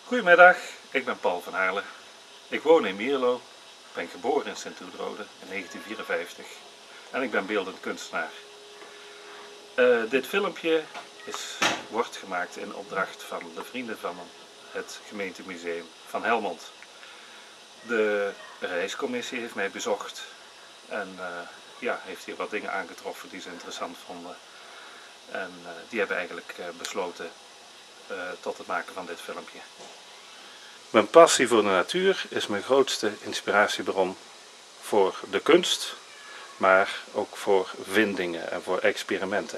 Goedemiddag, ik ben Paul van Aarle. Ik woon in Mierlo, ben geboren in Sint-Oederode in 1954 en ik ben beeldend kunstenaar. Dit filmpje wordt gemaakt in opdracht van de vrienden van het gemeentemuseum van Helmond. De reiscommissie heeft mij bezocht en heeft hier wat dingen aangetroffen die ze interessant vonden. En die hebben eigenlijk besloten tot het maken van dit filmpje. Mijn passie voor de natuur is mijn grootste inspiratiebron voor de kunst, maar ook voor vindingen en voor experimenten.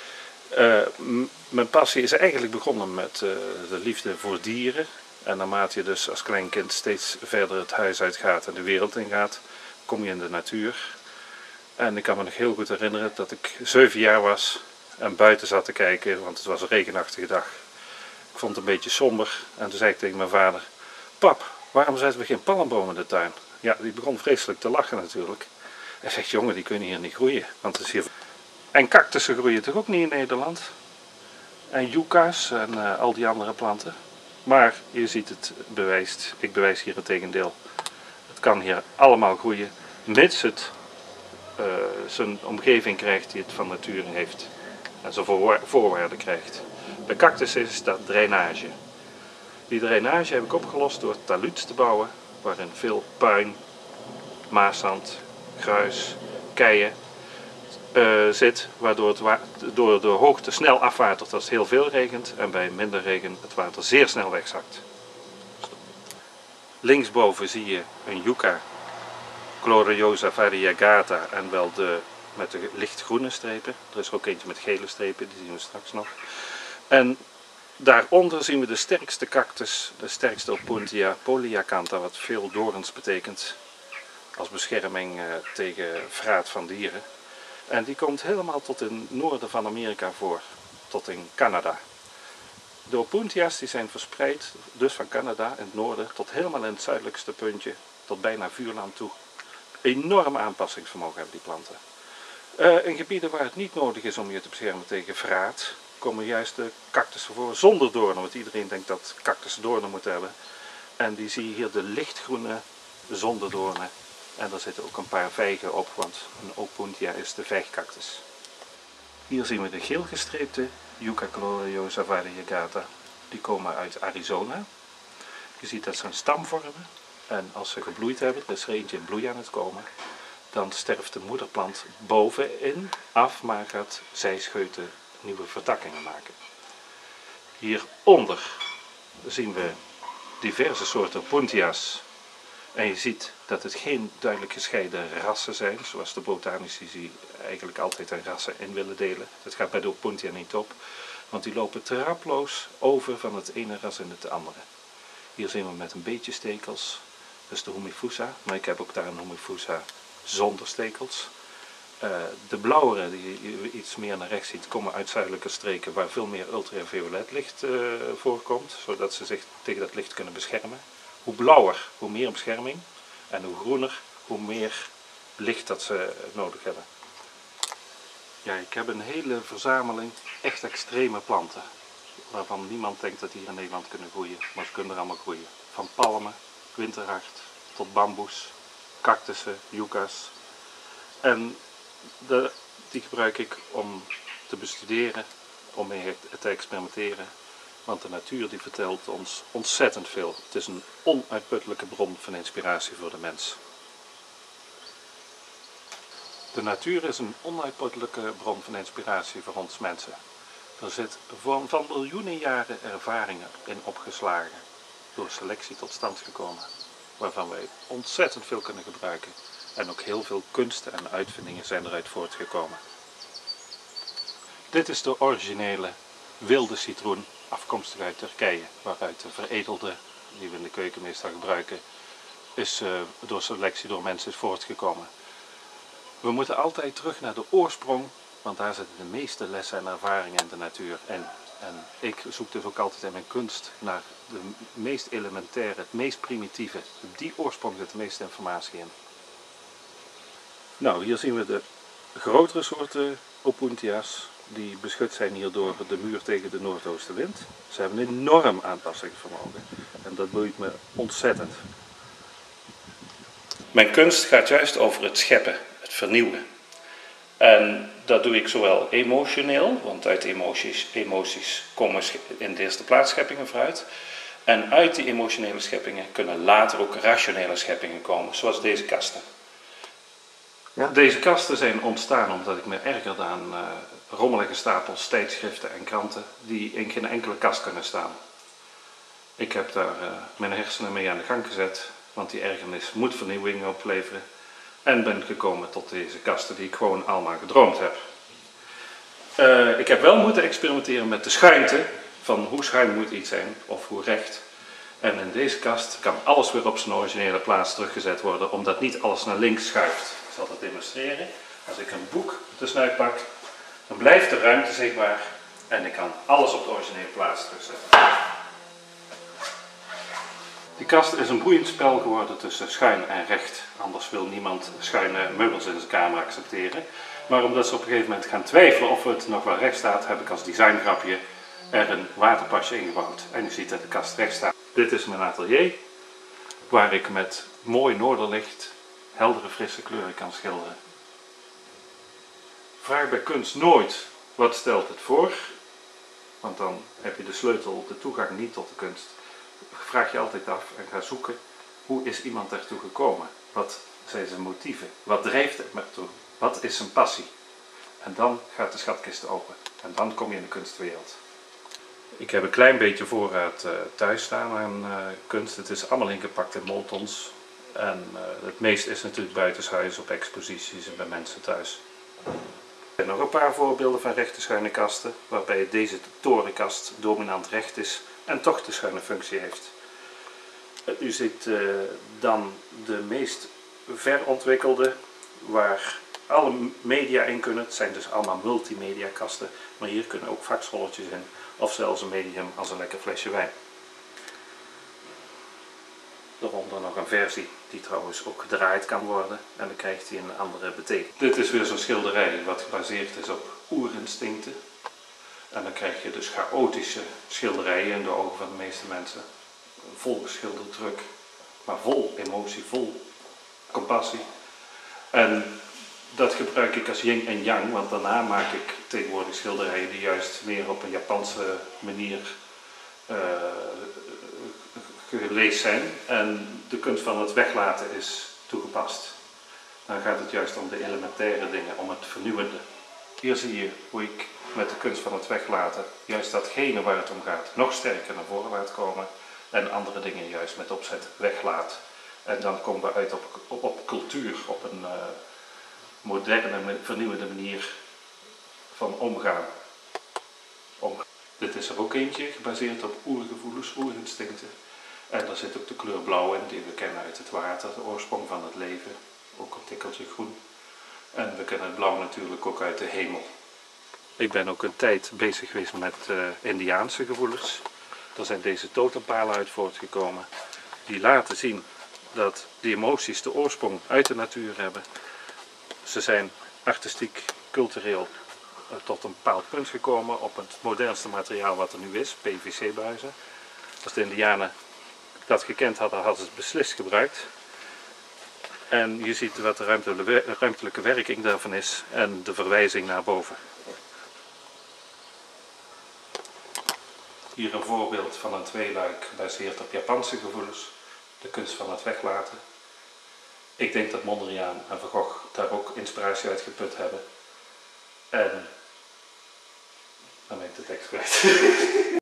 Mijn passie is eigenlijk begonnen met de liefde voor dieren. En naarmate je dus als klein kind steeds verder het huis uitgaat en de wereld ingaat, kom je in de natuur. En ik kan me nog heel goed herinneren dat ik 7 jaar was en buiten zat te kijken, want het was een regenachtige dag. Ik vond het een beetje somber en toen zei ik tegen mijn vader: "Pap, waarom zetten we geen palmboom in de tuin?" Ja, die begon vreselijk te lachen natuurlijk. Hij zegt: "Jongen, die kunnen hier niet groeien, want het is hier..." En cactussen groeien toch ook niet in Nederland? En yucca's en al die andere planten. Maar je ziet het bewijst, ik bewijs hier het tegendeel. Het kan hier allemaal groeien, mits het zijn omgeving krijgt die het van nature heeft. En zijn voorwaarden krijgt. Bij cactus is dat drainage. Die drainage heb ik opgelost door taluds te bouwen, waarin veel puin, maaszand, gruis, keien zit, waardoor het door de hoogte snel afwatert als het heel veel regent en bij minder regen het water zeer snel wegzakt. Linksboven zie je een yucca gloriosa variegata en wel met de lichtgroene strepen. Er is er ook eentje met gele strepen, die zien we straks nog. En daaronder zien we de sterkste cactus, de sterkste Opuntia polyacantha, wat veel dorens betekent als bescherming tegen vraat van dieren. En die komt helemaal tot in het noorden van Amerika voor, tot in Canada. De Opuntia's die zijn verspreid, dus van Canada in het noorden tot helemaal in het zuidelijkste puntje, tot bijna Vuurland toe. Enorm aanpassingsvermogen hebben die planten. In gebieden waar het niet nodig is om je te beschermen tegen vraat, komen juist de cactussen voor zonder doornen, want iedereen denkt dat cactussen doornen moeten hebben. En die zie je hier de lichtgroene zonder doornen. En daar zitten ook een paar vijgen op, want een Opuntia is de vijgcactus. Hier zien we de geelgestreepte Yucca gloriosa variegata. Die komen uit Arizona. Je ziet dat ze een stam vormen. En als ze gebloeid hebben, er is er eentje in bloei aan het komen, dan sterft de moederplant bovenin af, maar gaat zijscheuten nieuwe vertakkingen maken. Hieronder zien we diverse soorten Opuntia's. En je ziet dat het geen duidelijk gescheiden rassen zijn, zoals de botanici eigenlijk altijd in rassen in willen delen. Dat gaat bij de Opuntia niet op, want die lopen traploos over van het ene ras in het andere. Hier zien we met een beetje stekels, dat is de Humifusa, maar ik heb ook daar een Humifusa zonder stekels. De blauwere die je iets meer naar rechts ziet, komen uit zuidelijke streken waar veel meer ultraviolet licht voorkomt, zodat ze zich tegen dat licht kunnen beschermen. Hoe blauwer, hoe meer bescherming, en hoe groener, hoe meer licht dat ze nodig hebben. Ja, ik heb een hele verzameling echt extreme planten, waarvan niemand denkt dat die hier in Nederland kunnen groeien, maar ze kunnen er allemaal groeien. Van palmen, winterhart, tot bamboes, cactussen, yucca's. En die gebruik ik om te bestuderen, om mee te experimenteren. Want de natuur die vertelt ons ontzettend veel. Het is een onuitputtelijke bron van inspiratie voor de mens. De natuur is een onuitputtelijke bron van inspiratie voor ons mensen. Er zit van miljoenen jaren ervaringen in opgeslagen, door selectie tot stand gekomen, waarvan wij ontzettend veel kunnen gebruiken. En ook heel veel kunsten en uitvindingen zijn eruit voortgekomen. Dit is de originele wilde citroen, afkomstig uit Turkije, waaruit de veredelde, die we in de keuken meestal gebruiken, is door selectie door mensen is voortgekomen. We moeten altijd terug naar de oorsprong, want daar zitten de meeste lessen en ervaringen in de natuur in. En ik zoek dus ook altijd in mijn kunst naar de meest elementaire, het meest primitieve. Op die oorsprong zit de meeste informatie in. Nou, hier zien we de grotere soorten Opuntia's. die beschut zijn hier door de muur tegen de noordoostenwind. Ze hebben een enorm aanpassingsvermogen en dat boeit me ontzettend. Mijn kunst gaat juist over het scheppen, het vernieuwen. En dat doe ik zowel emotioneel, want uit emoties komen in de eerste plaats scheppingen vooruit. En uit die emotionele scheppingen kunnen later ook rationele scheppingen komen, zoals deze kasten. Ja. Deze kasten zijn ontstaan omdat ik me ergerde aan rommelige stapels tijdschriften en kranten die in geen enkele kast kunnen staan. Ik heb daar mijn hersenen mee aan de gang gezet, want die ergernis moet vernieuwing opleveren. En ben gekomen tot deze kasten die ik gewoon allemaal gedroomd heb. Ik heb wel moeten experimenteren met de schuinte, van hoe schuin moet iets zijn of hoe recht. En in deze kast kan alles weer op zijn originele plaats teruggezet worden, omdat niet alles naar links schuift. Ik zal dat demonstreren. Als ik een boek tussenuit pak, dan blijft de ruimte zichtbaar en ik kan alles op de originele plaats terugzetten. Die kast is een boeiend spel geworden tussen schuin en recht. Anders wil niemand schuine meubels in zijn kamer accepteren. Maar omdat ze op een gegeven moment gaan twijfelen of het nog wel recht staat, heb ik als designgrapje er een waterpasje ingebouwd. En u ziet dat de kast recht staat. Dit is mijn atelier, waar ik met mooi noorderlicht heldere frisse kleuren kan schilderen. Vraag bij kunst nooit wat stelt het voor, want dan heb je de sleutel, de toegang niet tot de kunst. Vraag je altijd af en ga zoeken, hoe is iemand daartoe gekomen? Wat zijn zijn motieven? Wat drijft hem ertoe? Wat is zijn passie? En dan gaat de schatkist open en dan kom je in de kunstwereld. Ik heb een klein beetje voorraad thuis staan aan kunst. Het is allemaal ingepakt in moltons. En het meeste is natuurlijk buitenshuis op exposities en bij mensen thuis. Er zijn nog een paar voorbeelden van rechte schuine kasten, waarbij deze torenkast dominant recht is en toch de schuine functie heeft. U ziet dan de meest verontwikkelde, waar alle media in kunnen. Het zijn dus allemaal multimedia kasten, maar hier kunnen ook vaksrolletjes in of zelfs een medium als een lekker flesje wijn. Daaronder nog een versie die trouwens ook gedraaid kan worden en dan krijgt hij een andere betekenis. Dit is weer zo'n schilderij wat gebaseerd is op oerinstincten. En dan krijg je dus chaotische schilderijen in de ogen van de meeste mensen. Vol geschilderd druk, maar vol emotie, vol compassie. En dat gebruik ik als yin en yang, want daarna maak ik tegenwoordig schilderijen die juist meer op een Japanse manier gelezen zijn. En de kunst van het weglaten is toegepast. Dan gaat het juist om de elementaire dingen, om het vernieuwende. Hier zie je hoe ik met de kunst van het weglaten juist datgene waar het om gaat nog sterker naar voren laat komen en andere dingen juist met opzet weglaat. En dan komen we uit op cultuur, op een moderne, vernieuwende manier van omgaan. Dit is er ook eentje gebaseerd op oergevoelens, oerinstincten. En daar zit ook de kleur blauw in, die we kennen uit het water, de oorsprong van het leven. Ook een tikkeltje groen. En we kennen het blauw natuurlijk ook uit de hemel. Ik ben ook een tijd bezig geweest met Indiaanse gevoelens. Daar zijn deze totempalen uit voortgekomen. Die laten zien dat die emoties de oorsprong uit de natuur hebben. Ze zijn artistiek, cultureel tot een bepaald punt gekomen op het modernste materiaal wat er nu is, PVC-buizen. Als de Indianen dat gekend hadden, hadden ze het beslist gebruikt. En je ziet wat de ruimtelijke werking daarvan is en de verwijzing naar boven. Hier een voorbeeld van een tweeluik gebaseerd op Japanse gevoelens, de kunst van het weglaten. Ik denk dat Mondriaan en Van Gogh daar ook inspiratie uit geput hebben. En dan ben ik de tekst kwijt.